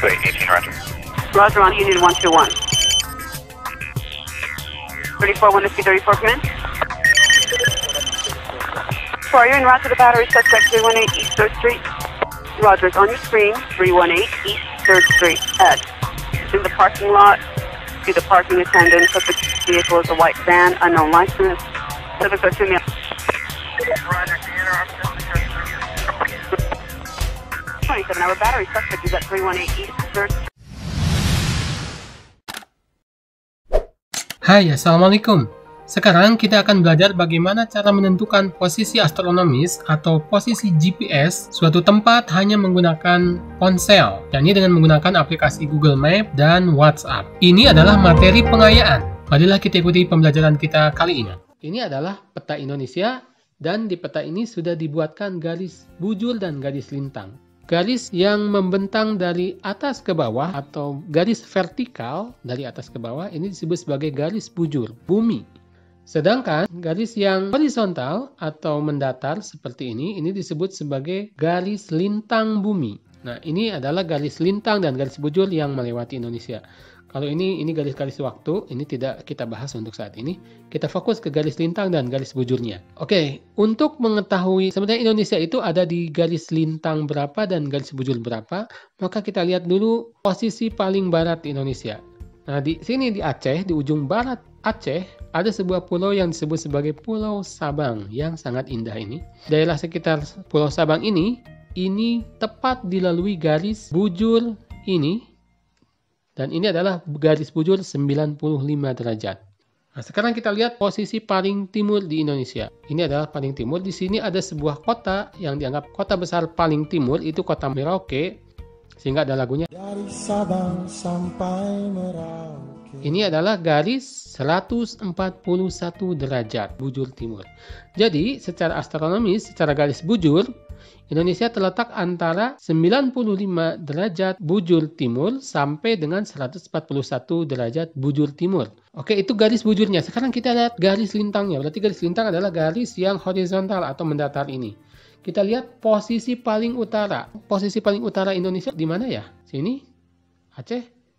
18, roger. Roger on Unit 121. 34, 1 to 34, come in. So are you en route to the battery suspect 318 East 3rd Street? Roger, it's on your screen, 318 East 3rd Street. Ed, in the parking lot, see the parking attendant. Suspect vehicle is a white van, unknown license. Civic to me. Roger, can you interrupt? 27-hour battery suspect is at 318 East 3rd Street. Hai, Assalamualaikum. Sekarang kita akan belajar bagaimana cara menentukan posisi astronomis atau posisi GPS suatu tempat hanya menggunakan ponsel, yakni dengan menggunakan aplikasi Google Map dan WhatsApp. Ini adalah materi pengayaan. Marilah kita ikuti pembelajaran kita kali ini. Ini adalah peta Indonesia dan di peta ini sudah dibuatkan garis bujur dan garis lintang. Garis yang membentang dari atas ke bawah atau garis vertikal dari atas ke bawah ini disebut sebagai garis bujur bumi. Sedangkan garis yang horizontal atau mendatar seperti ini disebut sebagai garis lintang bumi. Nah, ini adalah garis lintang dan garis bujur yang melewati Indonesia. Kalau ini garis-garis waktu, ini tidak kita bahas untuk saat ini. Kita fokus ke garis lintang dan garis bujurnya. Oke, untuk mengetahui sebenarnya Indonesia itu ada di garis lintang berapa dan garis bujur berapa, maka kita lihat dulu posisi paling barat Indonesia. Nah, di sini di Aceh, di ujung barat Aceh, ada sebuah pulau yang disebut sebagai Pulau Sabang yang sangat indah ini. Daerah sekitar Pulau Sabang ini tepat dilalui garis bujur ini. Dan ini adalah garis bujur 95 derajat. Nah, sekarang kita lihat posisi paling timur di Indonesia. Ini adalah paling timur. Di sini ada sebuah kota yang dianggap kota besar paling timur, itu kota Merauke. Sehingga ada lagunya. Dari Sabang sampai Merauke. Ini adalah garis 141 derajat bujur timur. Jadi, secara astronomis, secara garis bujur, Indonesia terletak antara 95 derajat bujur timur sampai dengan 141 derajat bujur timur. Oke, itu garis bujurnya. Sekarang kita lihat garis lintangnya. Berarti garis lintang adalah garis yang horizontal atau mendatar ini. Kita lihat posisi paling utara. Posisi paling utara Indonesia di mana ya? Sini? Aceh?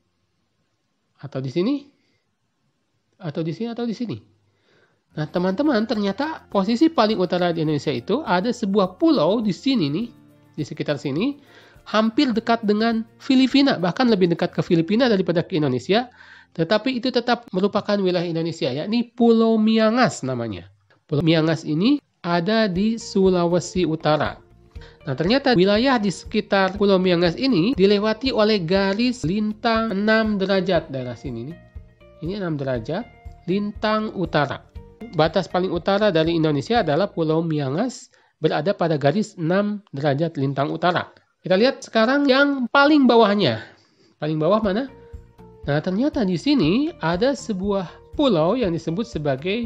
Atau di sini? Atau di sini? Atau di sini? Nah, teman-teman, ternyata posisi paling utara di Indonesia itu ada sebuah pulau di sini nih, di sekitar sini, hampir dekat dengan Filipina, bahkan lebih dekat ke Filipina daripada ke Indonesia, tetapi itu tetap merupakan wilayah Indonesia, yakni Pulau Miangas namanya. Pulau Miangas ini ada di Sulawesi Utara. Nah, ternyata wilayah di sekitar Pulau Miangas ini dilewati oleh garis lintang 6 derajat daerah sini nih. Ini 6 derajat, lintang utara. Batas paling utara dari Indonesia adalah Pulau Miangas, berada pada garis 6 derajat lintang utara. Kita lihat sekarang yang paling bawahnya. Paling bawah mana? Nah, ternyata di sini ada sebuah pulau yang disebut sebagai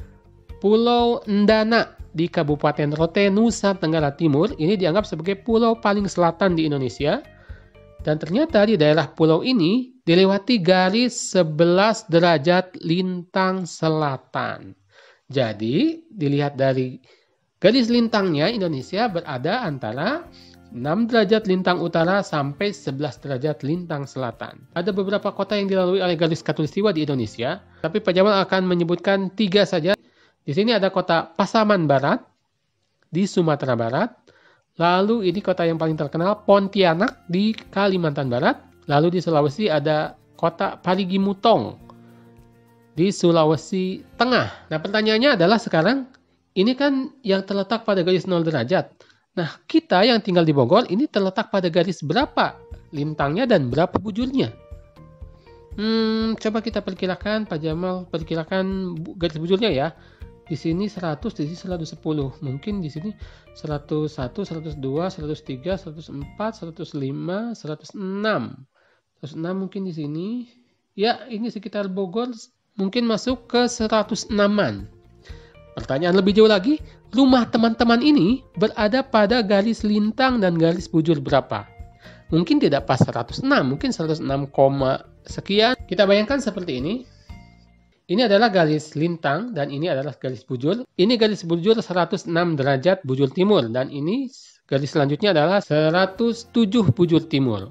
Pulau Ndana di Kabupaten Rote, Nusa Tenggara Timur. Ini dianggap sebagai pulau paling selatan di Indonesia. Dan ternyata di daerah pulau ini dilewati garis 11 derajat lintang selatan. Jadi, dilihat dari garis lintangnya, Indonesia berada antara 6 derajat lintang utara sampai 11 derajat lintang selatan. Ada beberapa kota yang dilalui oleh garis khatulistiwa di Indonesia, tapi Pak Jamal akan menyebutkan 3 saja. Di sini ada kota Pasaman Barat, di Sumatera Barat. Lalu ini kota yang paling terkenal, Pontianak di Kalimantan Barat. Lalu di Sulawesi ada kota Parigi Mutong di Sulawesi Tengah. Nah, pertanyaannya adalah sekarang, ini kan yang terletak pada garis 0 derajat. Nah, kita yang tinggal di Bogor, ini terletak pada garis berapa lintangnya dan berapa bujurnya? Coba kita perkirakan, Pak Jamal perkirakan garis bujurnya ya. Di sini 100, di sini 110. Mungkin di sini 101, 102, 103, 104, 105, 106. 106 mungkin di sini. Ya, ini sekitar Bogor mungkin masuk ke 106-an. Pertanyaan lebih jauh lagi, rumah teman-teman ini berada pada garis lintang dan garis bujur berapa? Mungkin tidak pas 106, mungkin 106, sekian. Kita bayangkan seperti ini. Ini adalah garis lintang dan ini adalah garis bujur. Ini garis bujur 106 derajat bujur timur dan ini garis selanjutnya adalah 107 bujur timur.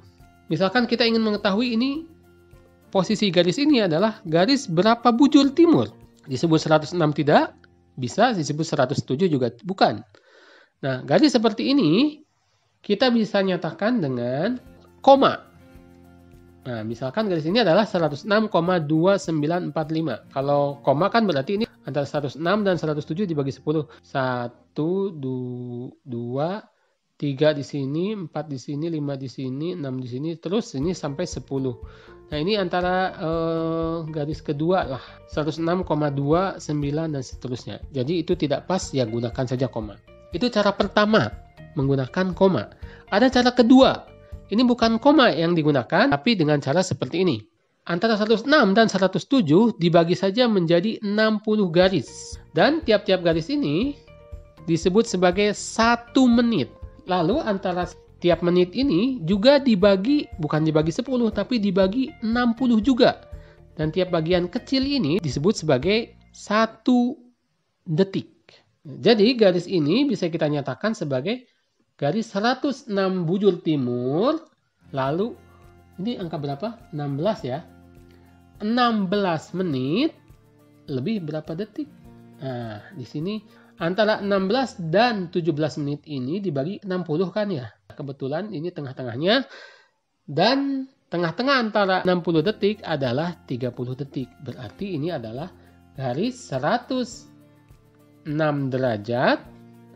Misalkan kita ingin mengetahui ini, posisi garis ini adalah garis berapa bujur timur. Disebut 106 tidak, bisa disebut 107 juga bukan. Nah, garis seperti ini kita bisa nyatakan dengan koma. Nah, misalkan garis ini adalah 106,2945. Kalau koma kan berarti ini antara 106 dan 107 dibagi 10. 1, 2, 3 di sini, 4 di sini, 5 di sini, 6 di sini, terus ini sampai 10. Nah, ini antara garis kedua lah, 106,29 dan seterusnya. Jadi itu tidak pas, ya gunakan saja koma. Itu cara pertama, menggunakan koma. Ada cara kedua, ini bukan koma yang digunakan, tapi dengan cara seperti ini. Antara 106 dan 107 dibagi saja menjadi 60 garis. Dan tiap-tiap garis ini disebut sebagai 1 menit. Lalu antara tiap menit ini juga dibagi, bukan dibagi 10, tapi dibagi 60 juga. Dan tiap bagian kecil ini disebut sebagai 1 detik. Jadi garis ini bisa kita nyatakan sebagai garis 106 bujur timur. Lalu ini angka berapa? 16 ya. 16 menit lebih berapa detik? Nah, di sini antara 16 dan 17 menit ini dibagi 60 kan ya. Kebetulan ini tengah-tengahnya. Dan tengah-tengah antara 60 detik adalah 30 detik. Berarti ini adalah garis 106 derajat,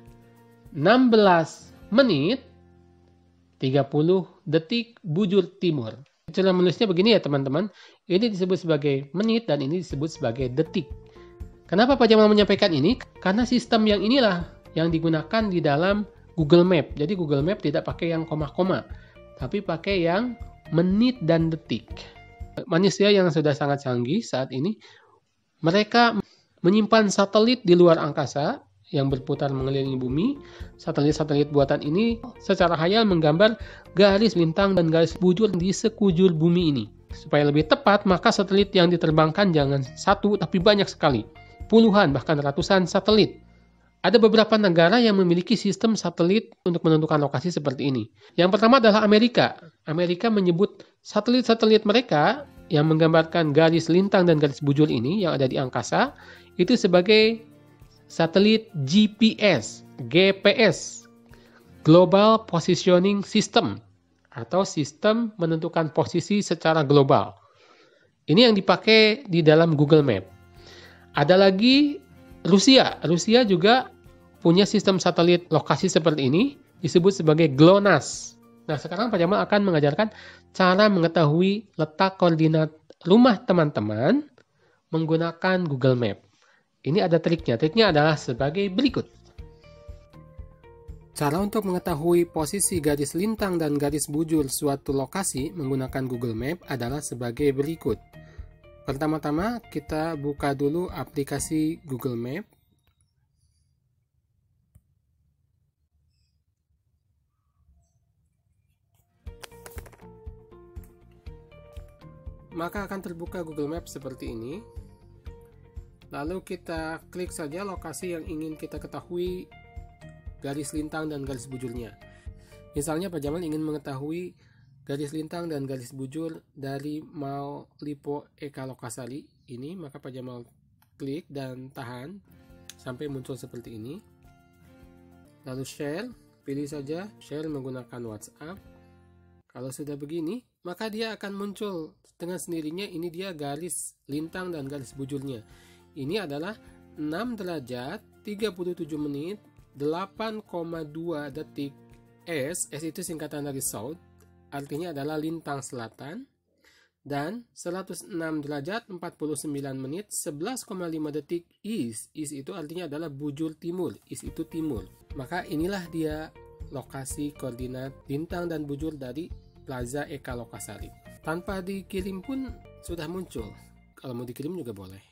16 menit, 30 detik bujur timur. Cara menulisnya begini ya teman-teman. Ini disebut sebagai menit dan ini disebut sebagai detik. Kenapa Pak Jamal menyampaikan ini? Karena sistem yang inilah yang digunakan di dalam Google Map. Jadi Google Map tidak pakai yang koma-koma, tapi pakai yang menit dan detik. Manusia yang sudah sangat canggih saat ini, mereka menyimpan satelit di luar angkasa yang berputar mengelilingi bumi. Satelit-satelit buatan ini secara hayal menggambar garis lintang dan garis bujur di sekujur bumi ini. Supaya lebih tepat, maka satelit yang diterbangkan jangan satu, tapi banyak sekali. Puluhan, bahkan ratusan satelit. Ada beberapa negara yang memiliki sistem satelit untuk menentukan lokasi seperti ini. Yang pertama adalah Amerika. Amerika menyebut satelit-satelit mereka yang menggambarkan garis lintang dan garis bujur ini yang ada di angkasa, itu sebagai satelit GPS, Global Positioning System, atau sistem menentukan posisi secara global. Ini yang dipakai di dalam Google Map. Ada lagi Rusia. Rusia juga punya sistem satelit lokasi seperti ini, disebut sebagai GLONASS. Nah, sekarang Pak Jamal akan mengajarkan cara mengetahui letak koordinat rumah teman-teman menggunakan Google Map. Ini ada triknya. Triknya adalah sebagai berikut. Cara untuk mengetahui posisi garis lintang dan garis bujur suatu lokasi menggunakan Google Map adalah sebagai berikut. Pertama-tama kita buka dulu aplikasi Google Map. Maka akan terbuka Google Map seperti ini. Lalu kita klik saja lokasi yang ingin kita ketahui garis lintang dan garis bujurnya. Misalnya Pak Jamal ingin mengetahui garis lintang dan garis bujur dari Mall Lippo Eka Lokasari ini, maka Pak Jamal klik dan tahan sampai muncul seperti ini. Lalu share, pilih saja share menggunakan WhatsApp. Kalau sudah begini, maka dia akan muncul dengan sendirinya. Ini dia garis lintang dan garis bujurnya. Ini adalah 6 derajat, 37 menit, 8,2 detik S. S itu singkatan dari South, artinya adalah lintang selatan. Dan 106 derajat, 49 menit, 11,5 detik East. East itu artinya adalah bujur timur. East itu timur. Maka inilah dia lokasi koordinat lintang dan bujur dari Plaza Eka Lokasari. Tanpa dikirim pun sudah muncul. Kalau mau dikirim juga boleh.